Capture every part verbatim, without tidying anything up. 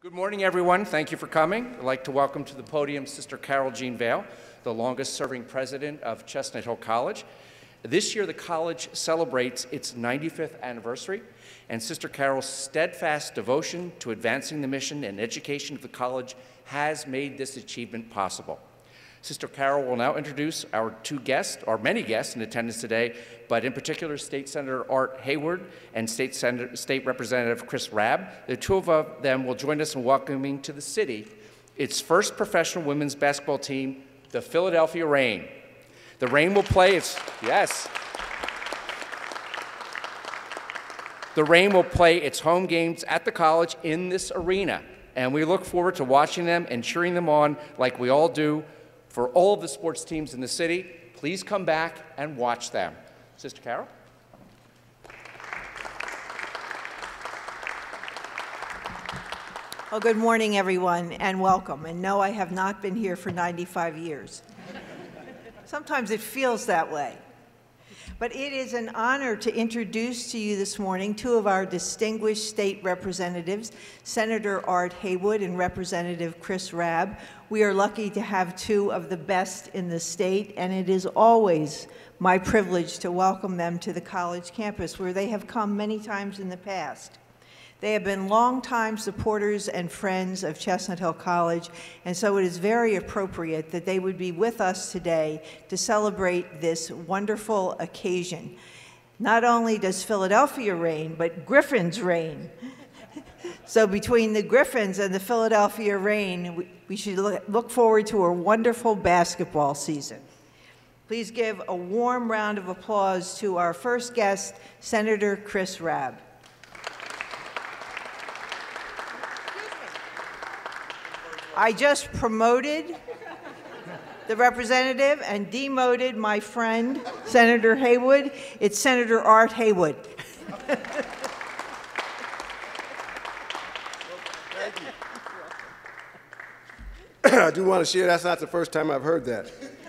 Good morning, everyone. Thank you for coming. I'd like to welcome to the podium Sister Carol Jean Vale, the longest-serving president of Chestnut Hill College. This year, the college celebrates its ninety-fifth anniversary, and Sister Carol's steadfast devotion to advancing the mission and education of the college has made this achievement possible. Sister Carol will now introduce our two guests, or many guests in attendance today, but in particular State Senator Art Haywood and State, Senator, State Representative Chris Rabb. The two of them will join us in welcoming to the city its first professional women's basketball team, the Philadelphia Reign. The Reign will play its, yes. The Reign will play its home games at the college in this arena, and we look forward to watching them and cheering them on like we all do for all of the sports teams in the city. Please come back and watch them. Sister Carol? Well, good morning, everyone, and welcome. And no, I have not been here for ninety-five years. Sometimes it feels that way. But it is an honor to introduce to you this morning two of our distinguished state representatives, Senator Art Haywood and Representative Chris Rabb. We are lucky to have two of the best in the state, and it is always my privilege to welcome them to the college campus, where they have come many times in the past. They have been longtime supporters and friends of Chestnut Hill College, and so it is very appropriate that they would be with us today to celebrate this wonderful occasion. Not only does Philadelphia reign, but Griffins reign. So between the Griffins and the Philadelphia Reign, we, we should look forward to a wonderful basketball season. Please give a warm round of applause to our first guest, Senator Chris Rabb. I just promoted the representative and demoted my friend, Senator Haywood. It's Senator Art Haywood. I do want to share, that's not the first time I've heard that.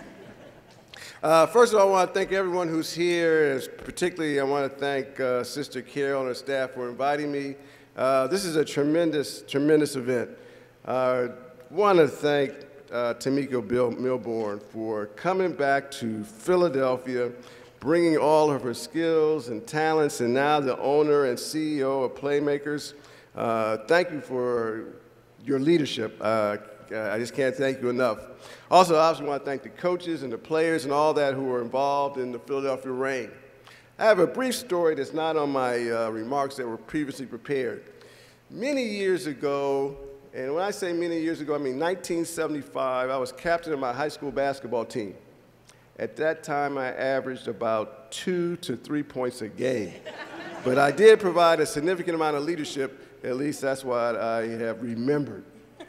Uh, first of all, I want to thank everyone who's here, and particularly I want to thank uh, Sister Carol and her staff for inviting me. Uh, this is a tremendous, tremendous event. I uh, want to thank uh, Tamika Bill Milborn for coming back to Philadelphia, bringing all of her skills and talents, and now the owner and C E O of Playmakers. Uh, thank you for your leadership. Uh, I just can't thank you enough. Also, I also want to thank the coaches and the players and all that who were involved in the Philadelphia Reign. I have a brief story that's not on my uh, remarks that were previously prepared. Many years ago, and when I say many years ago, I mean nineteen seventy-five, I was captain of my high school basketball team. At that time, I averaged about two to three points a game. But I did provide a significant amount of leadership, at least that's what I have remembered.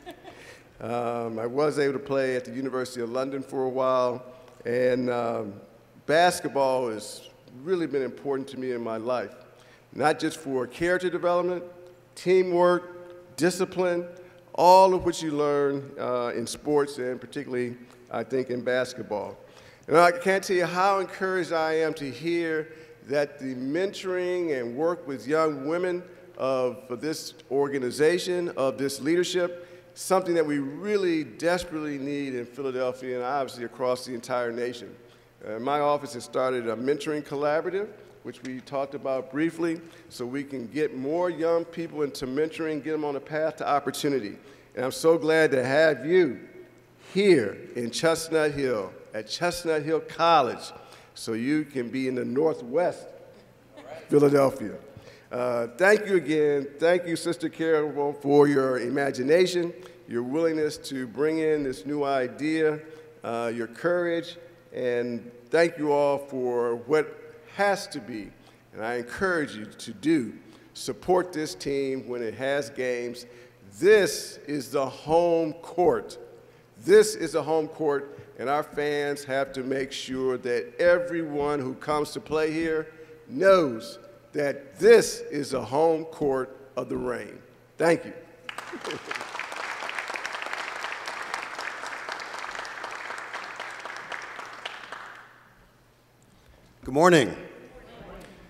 Um, I was able to play at the University of London for a while, and um, basketball has really been important to me in my life, not just for character development, teamwork, discipline, all of which you learn uh, in sports, and particularly, I think, in basketball. And I can't tell you how encouraged I am to hear that the mentoring and work with young women of this organization, of this leadership, something that we really desperately need in Philadelphia and obviously across the entire nation. Uh, my office has started a mentoring collaborative, which we talked about briefly, so we can get more young people into mentoring, get them on a path to opportunity. And I'm so glad to have you here in Chestnut Hill, at Chestnut Hill College, so you can be in the Northwest Philadelphia. Uh, thank you again. Thank you, Sister Carol, for your imagination, your willingness to bring in this new idea, uh, your courage, and thank you all for what has to be, and I encourage you to do, support this team when it has games. This is the home court. This is the home court, and our fans have to make sure that everyone who comes to play here knows that this is a home court of the Reign. Thank you. Good morning.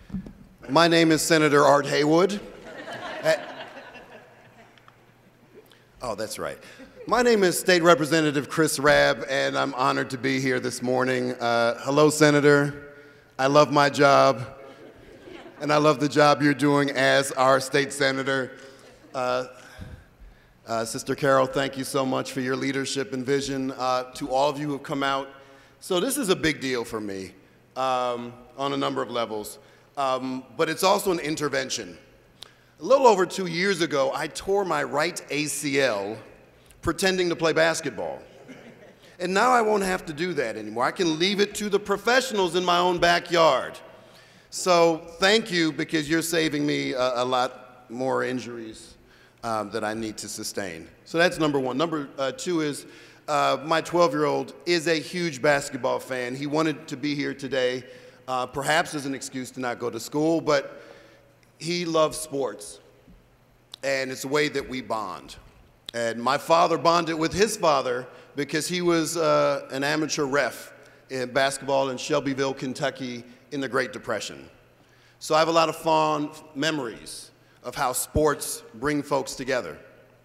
My name is Senator Art Haywood. Oh, that's right. My name is State Representative Chris Rabb, and I'm honored to be here this morning. Uh, hello, Senator. I love my job, and I love the job you're doing as our state senator. Uh, uh, Sister Carol, thank you so much for your leadership and vision. Uh, to all of you who have come out, so this is a big deal for me um, on a number of levels, um, but it's also an intervention. A little over two years ago, I tore my right A C L pretending to play basketball. And now I won't have to do that anymore. I can leave it to the professionals in my own backyard. So thank you, because you're saving me a, a lot more injuries um, that I need to sustain. So that's number one. Number uh, two is uh, my twelve-year-old is a huge basketball fan. He wanted to be here today, uh, perhaps as an excuse to not go to school, but he loves sports, and it's a way that we bond. And my father bonded with his father because he was uh, an amateur ref in basketball in Shelbyville, Kentucky in the Great Depression. So I have a lot of fond memories of how sports bring folks together.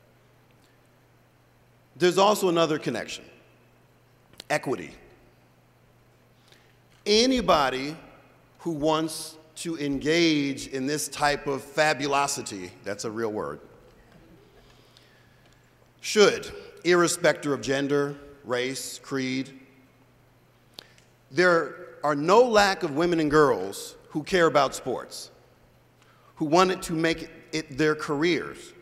There's also another connection, equity. Anybody who wants to engage in this type of fabulosity, that's a real word, should, irrespective of gender, race, creed. There are no lack of women and girls who care about sports, who wanted to make it their careers.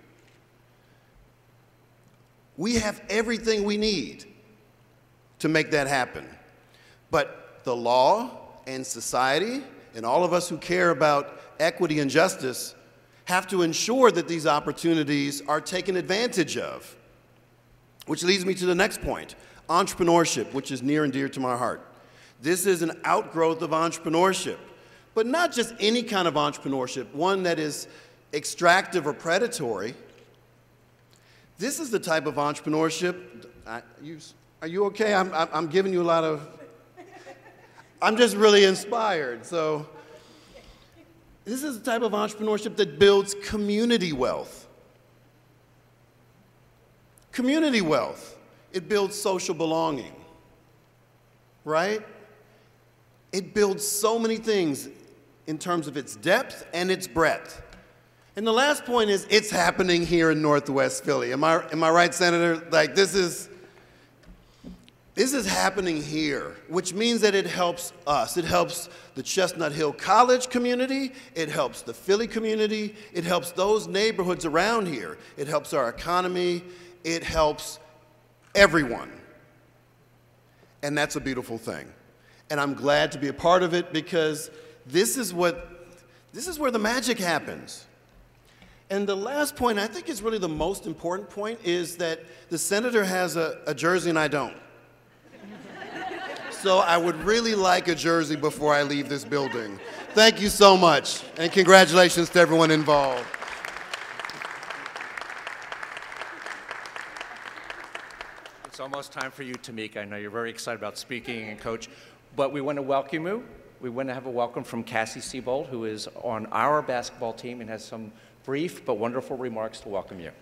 We have everything we need to make that happen. But the law and society and all of us who care about equity and justice have to ensure that these opportunities are taken advantage of. Which leads me to the next point, entrepreneurship, which is near and dear to my heart. This is an outgrowth of entrepreneurship, but not just any kind of entrepreneurship, one that is extractive or predatory. This is the type of entrepreneurship, I, you, are you okay? I'm, I'm giving you a lot of, I'm just really inspired. So this is the type of entrepreneurship that builds community wealth. Community wealth, it builds social belonging, right? It builds so many things in terms of its depth and its breadth. And the last point is, it's happening here in Northwest Philly. Am I, am I right, Senator? Like, this is, this is happening here, which means that it helps us. It helps the Chestnut Hill College community. It helps the Philly community. It helps those neighborhoods around here. It helps our economy. It helps everyone. And that's a beautiful thing. And I'm glad to be a part of it, because this is what, this is where the magic happens. And the last point, I think is really the most important point, is that the senator has a, a jersey and I don't. So I would really like a jersey before I leave this building. Thank you so much, and congratulations to everyone involved. It's almost time for you, Tamika. I know you're very excited about speaking and coach, but we want to welcome you. We want to have a welcome from Cassie Siebold, who is on our basketball team and has some brief but wonderful remarks to welcome you.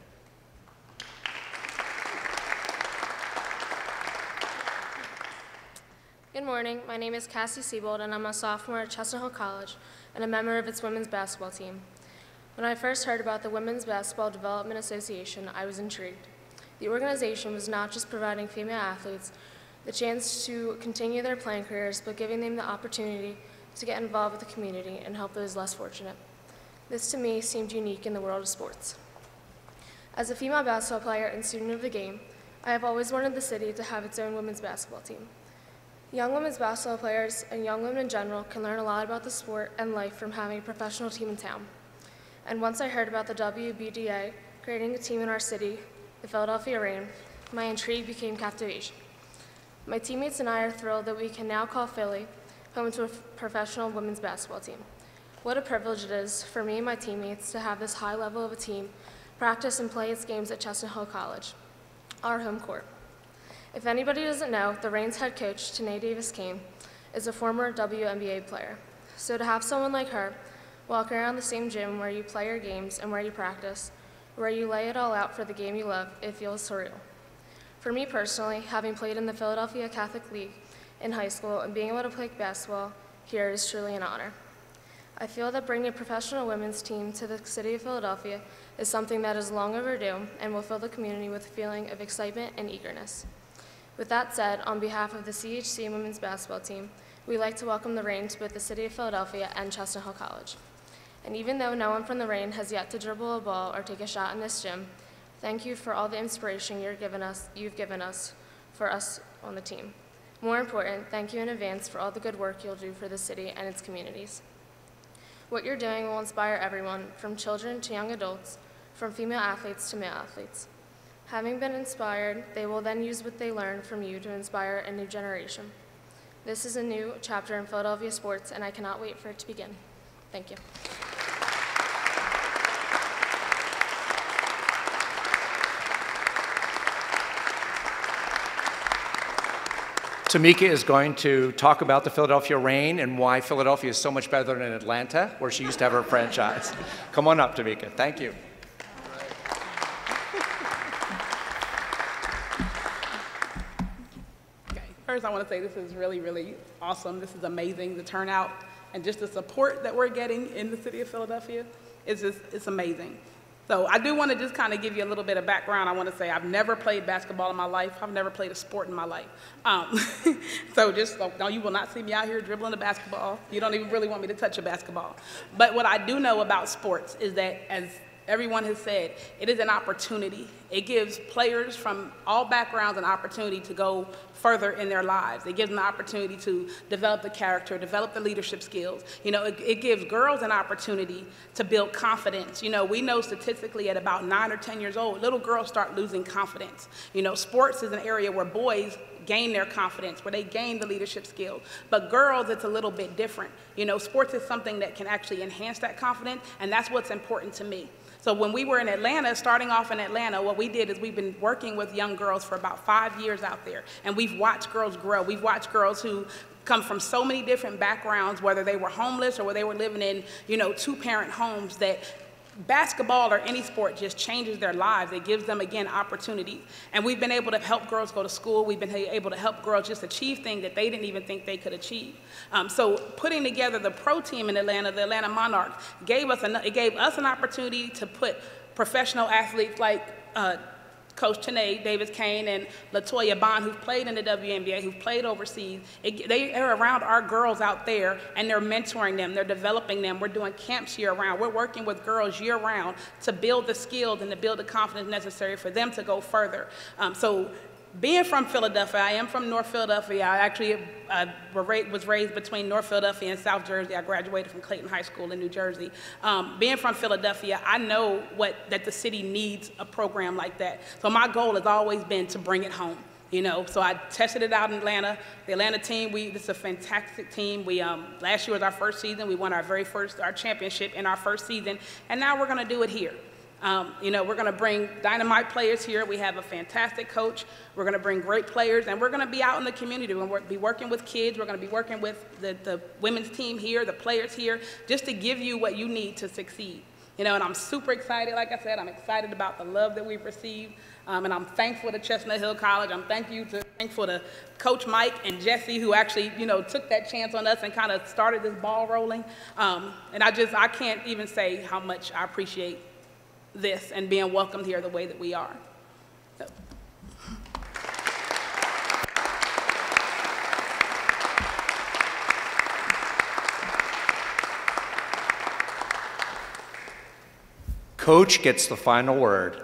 Good morning. My name is Cassie Siebold, and I'm a sophomore at Chestnut Hill College and a member of its women's basketball team. When I first heard about the Women's Basketball Development Association, I was intrigued. The organization was not just providing female athletes the chance to continue their playing careers, but giving them the opportunity to get involved with the community and help those less fortunate. This, to me, seemed unique in the world of sports. As a female basketball player and student of the game, I have always wanted the city to have its own women's basketball team. Young women's basketball players and young women in general can learn a lot about the sport and life from having a professional team in town. And once I heard about the W B D A creating a team in our city, the Philadelphia Reign, my intrigue became captivation. My teammates and I are thrilled that we can now call Philly home to a professional women's basketball team. What a privilege it is for me and my teammates to have this high level of a team practice and play its games at Chestnut Hill College, our home court. If anybody doesn't know, the Reign's head coach, Tanae Davis-Kane, is a former W N B A player. So to have someone like her walk around the same gym where you play your games and where you practice where you lay it all out for the game you love, it feels surreal. For me personally, having played in the Philadelphia Catholic League in high school and being able to play basketball here is truly an honor. I feel that bringing a professional women's team to the city of Philadelphia is something that is long overdue and will fill the community with a feeling of excitement and eagerness. With that said, on behalf of the C H C women's basketball team, we'd like to welcome the Reign to both the city of Philadelphia and Chestnut Hill College. And even though no one from the Reign has yet to dribble a ball or take a shot in this gym, thank you for all the inspiration you're given us, you've given us for us on the team. More important, thank you in advance for all the good work you'll do for the city and its communities. What you're doing will inspire everyone, from children to young adults, from female athletes to male athletes. Having been inspired, they will then use what they learned from you to inspire a new generation. This is a new chapter in Philadelphia sports, and I cannot wait for it to begin. Thank you. Tamika is going to talk about the Philadelphia Reign and why Philadelphia is so much better than Atlanta, where she used to have her franchise. Come on up, Tamika. Thank you. Okay. First, I want to say this is really, really awesome. This is amazing. The turnout and just the support that we're getting in the city of Philadelphia is just, it's amazing. So I do want to just kind of give you a little bit of background. I want to say I've never played basketball in my life. I've never played a sport in my life. Um, so just, no, you will not see me out here dribbling a basketball. You don't even really want me to touch a basketball. But what I do know about sports is that, as everyone has said, it is an opportunity. It gives players from all backgrounds an opportunity to go further in their lives. It gives them the opportunity to develop the character, develop the leadership skills. You know, it, it gives girls an opportunity to build confidence. You know, we know statistically at about nine or ten years old, little girls start losing confidence. You know, sports is an area where boys gain their confidence, where they gain the leadership skills. But girls, it's a little bit different. You know, sports is something that can actually enhance that confidence, and that's what's important to me. So when we were in Atlanta, starting off in Atlanta, what we did is we've been working with young girls for about five years out there, and we've watched girls grow. We've watched girls who come from so many different backgrounds, whether they were homeless or whether they were living in, you know, two-parent homes, that basketball or any sport just changes their lives. It gives them, again, opportunities. And we've been able to help girls go to school. We've been able to help girls just achieve things that they didn't even think they could achieve. Um, so putting together the pro team in Atlanta, the Atlanta Monarchs, gave us an, it gave us an opportunity to put professional athletes like uh, Coach Tanae Davis-Kane and LaToya Bond, who've played in the W N B A, who've played overseas. It, they are around our girls out there, and they're mentoring them, they're developing them. We're doing camps year-round. We're working with girls year-round to build the skills and to build the confidence necessary for them to go further. Um, so being from Philadelphia, I am from North Philadelphia. I actually uh, was raised between North Philadelphia and South Jersey. I graduated from Clayton High School in New Jersey. Um, being from Philadelphia, I know what, that the city needs a program like that. So my goal has always been to bring it home. You know, so I tested it out in Atlanta. The Atlanta team, we, this is a fantastic team. We, um, last year was our first season. We won our very first, our championship in our first season, and now we're gonna do it here. Um, you know, we're going to bring dynamite players here. We have a fantastic coach. We're going to bring great players, and we're going to be out in the community. We're going to be working with kids. We're going to be working with the, the women's team here, the players here, just to give you what you need to succeed. You know, and I'm super excited. Like I said, I'm excited about the love that we've received, um, and I'm thankful to Chestnut Hill College. I'm thank you to, thankful to Coach Mike and Jesse, who actually, you know, took that chance on us and kind of started this ball rolling. Um, and I just, I can't even say how much I appreciate this and being welcomed here the way that we are. So. Coach gets the final word.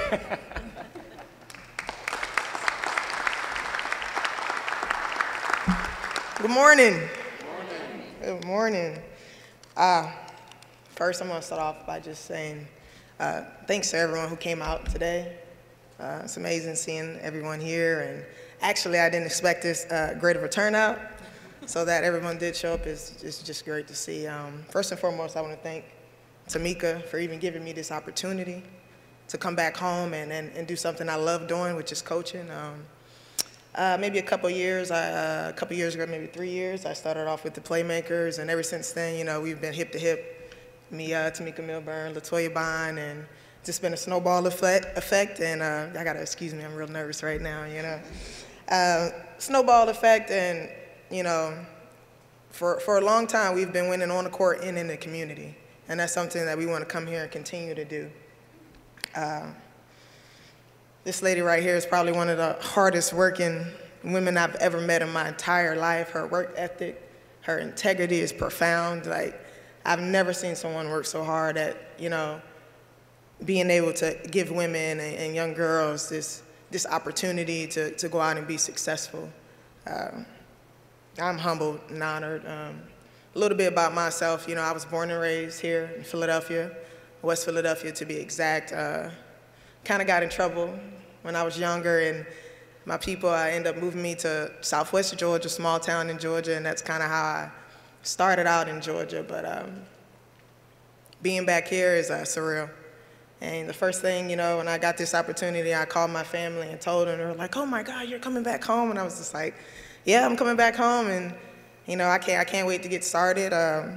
Good morning. Good morning. Good morning. Uh, first, I'm going to start off by just saying Uh, thanks to everyone who came out today. Uh, it's amazing seeing everyone here, and actually I didn't expect this uh, great of a turnout, so that everyone did show up is, is just great to see. Um, first and foremost, I want to thank Tamika for even giving me this opportunity to come back home and, and, and do something I love doing, which is coaching. Um, uh, maybe a couple years, I, uh, a couple years ago, maybe three years, I started off with the Playmakers, and ever since then, you know, we've been hip to hip. Me, uh, Tamika Milburn, LaToya Bond, and just been a snowball effect, effect and uh, I gotta excuse me, I'm real nervous right now, you know. Uh, snowball effect, and you know, for, for a long time we've been winning on the court and in the community, and that's something that we want to come here and continue to do. Uh, this lady right here is probably one of the hardest working women I've ever met in my entire life. Her work ethic, her integrity is profound. Like, I've never seen someone work so hard at, you know, being able to give women and, and young girls this, this opportunity to, to go out and be successful. Uh, I'm humbled and honored. Um, a little bit about myself, you know, I was born and raised here in Philadelphia, West Philadelphia to be exact. Uh, kind of got in trouble when I was younger, and my people, I ended up moving me to Southwest Georgia, small town in Georgia, and that's kind of how I started out in Georgia. But um, being back here is uh, surreal. And the first thing, you know, when I got this opportunity, I called my family and told them. They were like, "Oh my God, you're coming back home!" And I was just like, "Yeah, I'm coming back home." And you know, I can't, I can't wait to get started. Um,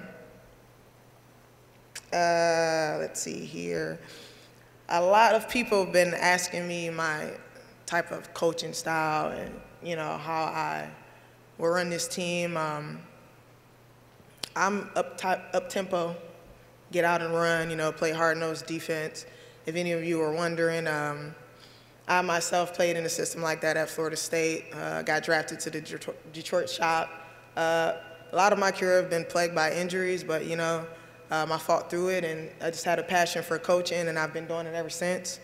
uh, let's see here. A lot of people have been asking me my type of coaching style and, you know, how I will run this team. Um, I'm up, up tempo, get out and run, you know, play hard-nosed defense. If any of you are wondering, um, I myself played in a system like that at Florida State. Uh, got drafted to the Detroit shop. Uh, a lot of my career have been plagued by injuries, but, you know, um, I fought through it, and I just had a passion for coaching, and I've been doing it ever since.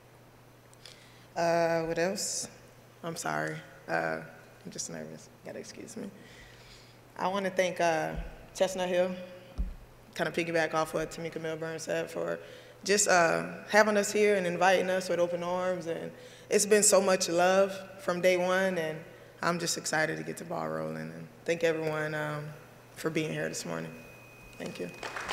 Uh, what else? I'm sorry. Uh, I'm just nervous. You gotta excuse me. I want to thank uh, Chestnut Hill, kind of piggyback off what Tamika Milburn said, for just uh, having us here and inviting us with open arms. And it's been so much love from day one, and I'm just excited to get the ball rolling. And thank everyone um, for being here this morning. Thank you.